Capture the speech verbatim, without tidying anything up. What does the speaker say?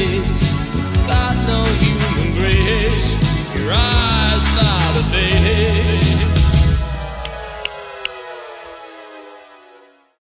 face, got no human grace. Your eyes without a face.